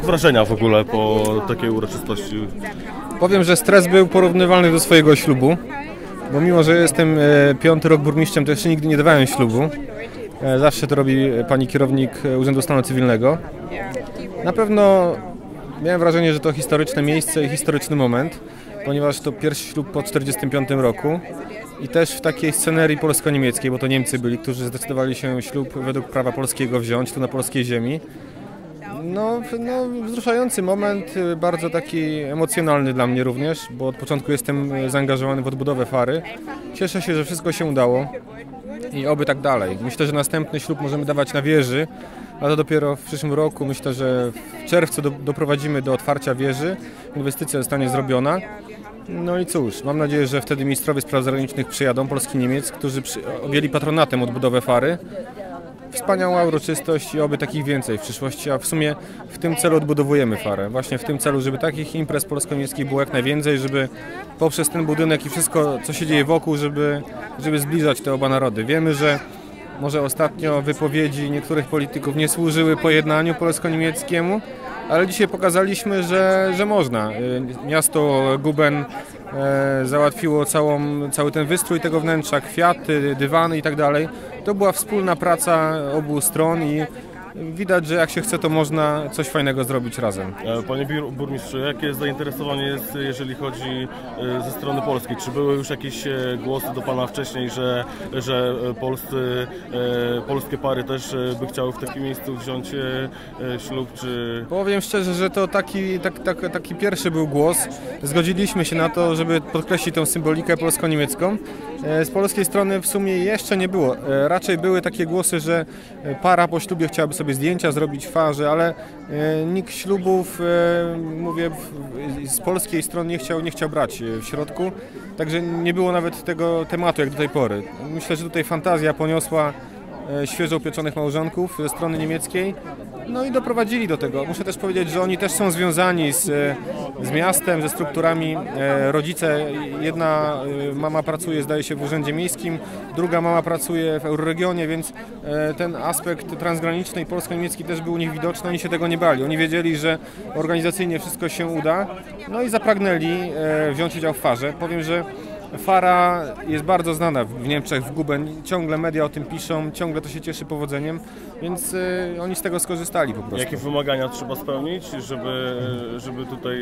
wrażenia w ogóle po takiej uroczystości? Powiem, że stres był porównywalny do swojego ślubu, bo mimo, że jestem 5. rok burmistrzem, to jeszcze nigdy nie dawałem ślubu. Zawsze to robi pani kierownik Urzędu Stanu Cywilnego. Na pewno miałem wrażenie, że to historyczne miejsce i historyczny moment, ponieważ to pierwszy ślub po 1945 roku i też w takiej scenerii polsko-niemieckiej, bo to Niemcy byli, którzy zdecydowali się ślub według prawa polskiego wziąć tu na polskiej ziemi. No, wzruszający moment, bardzo taki emocjonalny dla mnie również, bo od początku jestem zaangażowany w odbudowę Fary. Cieszę się, że wszystko się udało i oby tak dalej. Myślę, że następny ślub możemy dawać na wieży, a to dopiero w przyszłym roku. Myślę, że w czerwcu doprowadzimy do otwarcia wieży, inwestycja zostanie zrobiona. No i cóż, mam nadzieję, że wtedy ministrowie spraw zagranicznych przyjadą, Polski i Niemiec, którzy objęli patronatem odbudowę Fary. Wspaniała uroczystość i oby takich więcej w przyszłości, a w sumie w tym celu odbudowujemy Farę. Właśnie w tym celu, żeby takich imprez polsko-niemieckich było jak najwięcej, żeby poprzez ten budynek i wszystko, co się dzieje wokół, żeby zbliżać te oba narody. Wiemy, że może ostatnio wypowiedzi niektórych polityków nie służyły pojednaniu polsko-niemieckiemu, ale dzisiaj pokazaliśmy, że można. Miasto Guben załatwiło cały ten wystrój tego wnętrza, kwiaty, dywany i tak dalej. To była wspólna praca obu stron i widać, że jak się chce, to można coś fajnego zrobić razem. Panie burmistrzu, jakie jest zainteresowanie, jeżeli chodzi ze strony polskiej? Czy były już jakieś głosy do pana wcześniej, że polskie pary też by chciały w takim miejscu wziąć ślub? Czy... Powiem szczerze, że to taki pierwszy był głos. Zgodziliśmy się na to, żeby podkreślić tę symbolikę polsko-niemiecką. Z polskiej strony w sumie jeszcze nie było. Raczej były takie głosy, że para po ślubie chciałaby sobie zdjęcia zrobić w Farze, ale nikt ślubów, mówię, z polskiej strony nie chciał brać w środku, także nie było nawet tego tematu jak do tej pory. Myślę, że tutaj fantazja poniosła świeżo upieczonych małżonków ze strony niemieckiej, no i doprowadzili do tego. Muszę też powiedzieć, że oni też są związani z miastem, ze strukturami. Rodzice, jedna mama pracuje, zdaje się, w urzędzie miejskim, druga mama pracuje w Euroregionie, więc ten aspekt transgraniczny i polsko-niemiecki też był u nich widoczny, oni się tego nie bali. Oni wiedzieli, że organizacyjnie wszystko się uda, no i zapragnęli wziąć udział w Farze. Powiem, że Fara jest bardzo znana w Niemczech, w Guben, ciągle media o tym piszą, ciągle to się cieszy powodzeniem, więc oni z tego skorzystali po prostu. Jakie wymagania trzeba spełnić, żeby tutaj...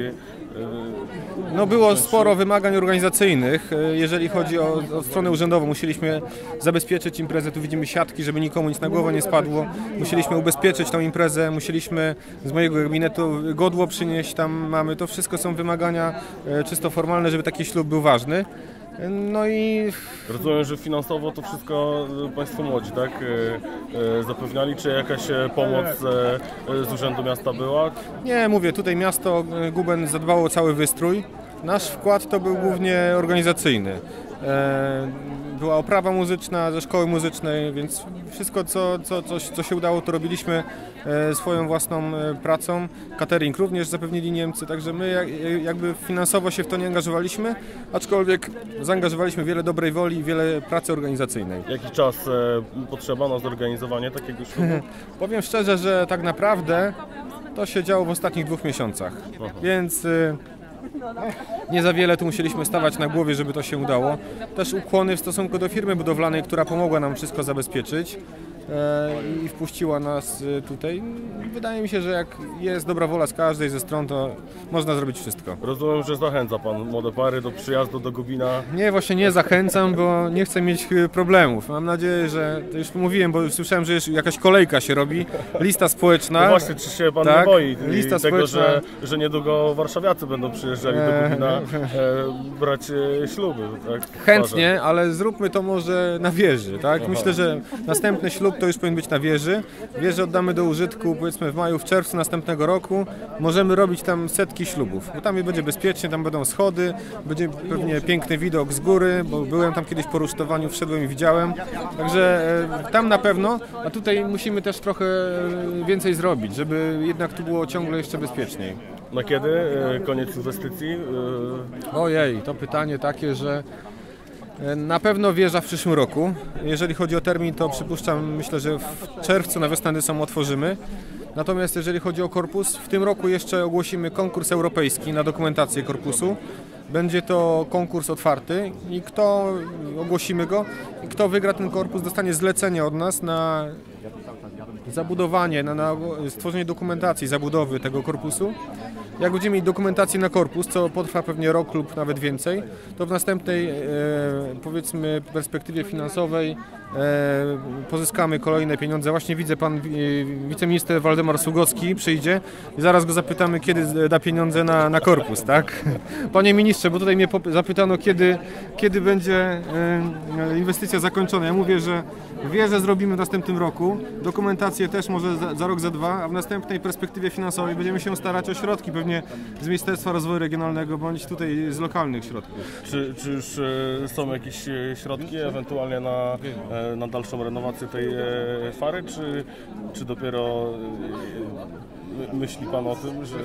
No było sporo wymagań organizacyjnych. Jeżeli chodzi o stronę urzędową, musieliśmy zabezpieczyć imprezę, tu widzimy siatki, żeby nikomu nic na głowę nie spadło. Musieliśmy ubezpieczyć tą imprezę, musieliśmy z mojego gabinetu godło przynieść, tam mamy, to wszystko są wymagania czysto formalne, żeby taki ślub był ważny. No i... Rozumiem, że finansowo to wszystko Państwo młodzi, tak? Zapewniali, czy jakaś pomoc z Urzędu Miasta była? Nie, mówię, tutaj miasto Guben zadbało o cały wystrój. Nasz wkład to był głównie organizacyjny. Była oprawa muzyczna ze szkoły muzycznej, więc wszystko, co się udało, to robiliśmy swoją własną pracą. Catering również zapewnili Niemcy, także my jakby finansowo się w to nie angażowaliśmy, aczkolwiek zaangażowaliśmy wiele dobrej woli i wiele pracy organizacyjnej. Jaki czas potrzeba na zorganizowanie takiego ślubu? Powiem szczerze, że tak naprawdę to się działo w ostatnich 2 miesiącach, więc... Nie za wiele tu musieliśmy stawać na głowie, żeby to się udało. Też ukłony w stosunku do firmy budowlanej, która pomogła nam wszystko zabezpieczyć i wpuściła nas tutaj. Wydaje mi się, że jak jest dobra wola z każdej ze stron, to można zrobić wszystko. Rozumiem, że zachęca Pan młode pary do przyjazdu do Gubina. Nie, właśnie nie zachęcam, bo nie chcę mieć problemów. Mam nadzieję, że, to już mówiłem, bo słyszałem, że jeszcze jakaś kolejka się robi, lista społeczna. No właśnie, czy się Pan nie boi lista tego, społeczna... że niedługo warszawiacy będą przyjeżdżali do Gubina brać śluby? Tak? Chętnie, ale zróbmy to może na wieży, tak? Myślę, że następny ślub to już powinien być na wieży. Wieżę oddamy do użytku, powiedzmy w maju, w czerwcu następnego roku. Możemy robić tam setki ślubów, bo tam będzie bezpiecznie, tam będą schody, będzie pewnie piękny widok z góry, bo byłem tam kiedyś po rusztowaniu, wszedłem i widziałem. Także tam na pewno, a tutaj musimy też trochę więcej zrobić, żeby jednak tu było ciągle jeszcze bezpieczniej. Na kiedy koniec inwestycji? Ojej, to pytanie takie, że na pewno wieża w przyszłym roku. Jeżeli chodzi o termin, to przypuszczam, myślę, że w czerwcu na wiosnę otworzymy. Natomiast jeżeli chodzi o korpus, w tym roku jeszcze ogłosimy konkurs europejski na dokumentację korpusu. Będzie to konkurs otwarty i ogłosimy go, i kto wygra ten korpus, dostanie zlecenie od nas na zabudowanie, na stworzenie dokumentacji zabudowy tego korpusu. Jak będziemy mieli dokumentację na korpus, co potrwa pewnie rok lub nawet więcej, to w następnej, powiedzmy, perspektywie finansowej pozyskamy kolejne pieniądze. Właśnie widzę, pan wiceminister Waldemar Sługocki przyjdzie i zaraz go zapytamy, kiedy da pieniądze na korpus, tak? Panie ministrze, bo tutaj mnie zapytano, kiedy będzie inwestycja zakończona. Ja mówię, że wieżę zrobimy w następnym roku, dokumentację też może za rok, za dwa, a w następnej perspektywie finansowej będziemy się starać o środki, pewnie z Ministerstwa Rozwoju Regionalnego, bądź tutaj z lokalnych środków. Czy już są jakieś środki ewentualnie na dalszą renowację tej fary, czy dopiero myśli pan o tym, że...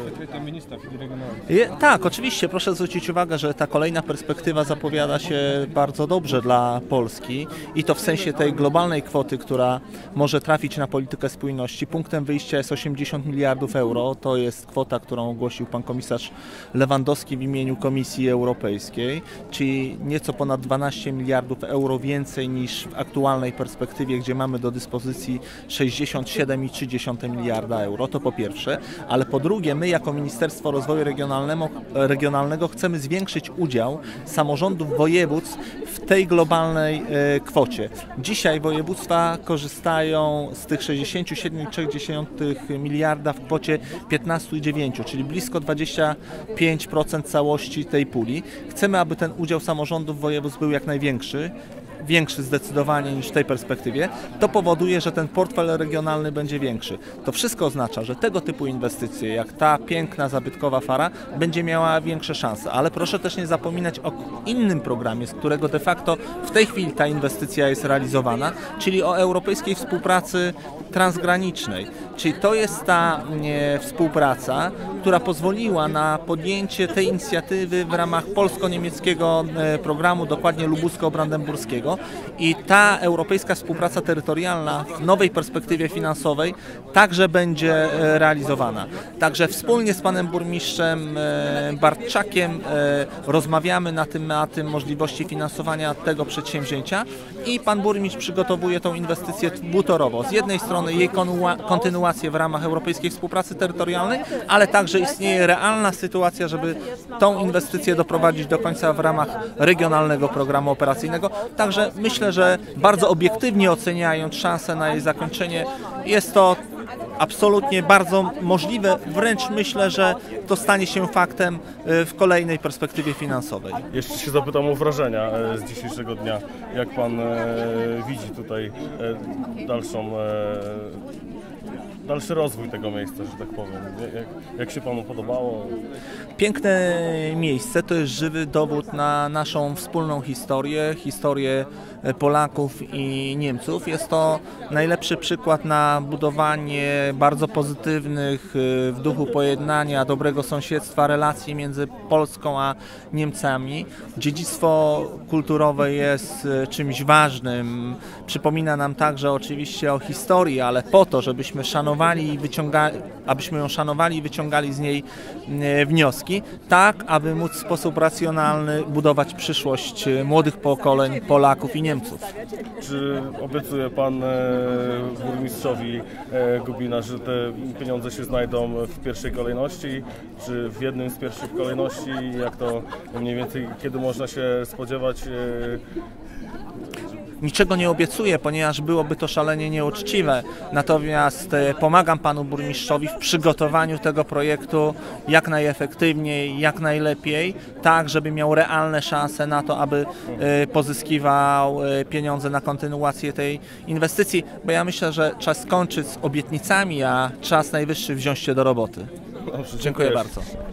Tak, oczywiście. Proszę zwrócić uwagę, że ta kolejna perspektywa zapowiada się bardzo dobrze dla Polski i to w sensie tej globalnej kwoty, która może trafić na politykę spójności. Punktem wyjścia jest 80 miliardów euro. To jest kwota, którą ogłosił pan komisarz Lewandowski w imieniu Komisji Europejskiej, czyli nieco ponad 12 miliardów euro więcej niż w aktualnej perspektywie, gdzie mamy do dyspozycji 67,3 miliarda euro. To po pierwsze. Ale po drugie, my jako Ministerstwo Rozwoju Regionalnego chcemy zwiększyć udział samorządów województw w tej globalnej kwocie. Dzisiaj województwa korzystają z tych 67,3 miliarda w kwocie 15,9, czyli blisko 25% całości tej puli. Chcemy, aby ten udział samorządów województw był jak największy. Większy zdecydowanie niż w tej perspektywie, to powoduje, że ten portfel regionalny będzie większy. To wszystko oznacza, że tego typu inwestycje, jak ta piękna, zabytkowa fara, będzie miała większe szanse. Ale proszę też nie zapominać o innym programie, z którego de facto w tej chwili ta inwestycja jest realizowana, czyli o europejskiej współpracy transgranicznej. Czyli to jest ta współpraca, która pozwoliła na podjęcie tej inicjatywy w ramach polsko-niemieckiego programu, dokładnie lubusko-brandenburskiego. I ta europejska współpraca terytorialna w nowej perspektywie finansowej także będzie realizowana. Także wspólnie z panem burmistrzem Bartczakiem rozmawiamy na tematy możliwości finansowania tego przedsięwzięcia i pan burmistrz przygotowuje tą inwestycję dwutorowo. Z jednej strony jej kontynuację w ramach europejskiej współpracy terytorialnej, ale także istnieje realna sytuacja, żeby tą inwestycję doprowadzić do końca w ramach regionalnego programu operacyjnego. Także myślę, że bardzo obiektywnie oceniając szansę na jej zakończenie, jest to absolutnie bardzo możliwe, wręcz myślę, że to stanie się faktem w kolejnej perspektywie finansowej. Jeszcze się zapytam o wrażenia z dzisiejszego dnia. Jak pan widzi tutaj dalszy rozwój tego miejsca, że tak powiem. Jak się panu podobało? Piękne miejsce, to jest żywy dowód na naszą wspólną historię Polaków i Niemców. Jest to najlepszy przykład na budowanie bardzo pozytywnych, w duchu pojednania, dobrego sąsiedztwa relacji między Polską a Niemcami. Dziedzictwo kulturowe jest czymś ważnym. Przypomina nam także oczywiście o historii, ale po to, żebyśmy ją szanowali i wyciągali z niej wnioski, tak aby móc w sposób racjonalny budować przyszłość młodych pokoleń Polaków i Niemców. Czy obiecuje pan burmistrzowi Gubina, że te pieniądze się znajdą w pierwszej kolejności, czy w jednym z pierwszych kolejności? Jak to mniej więcej, kiedy można się spodziewać? Niczego nie obiecuję, ponieważ byłoby to szalenie nieuczciwe. Natomiast pomagam panu burmistrzowi w przygotowaniu tego projektu jak najefektywniej, jak najlepiej, tak żeby miał realne szanse na to, aby pozyskiwał pieniądze na kontynuację tej inwestycji, bo ja myślę, że czas skończyć z obietnicami, a czas najwyższy wziąć się do roboty. Dobrze, dziękuję bardzo.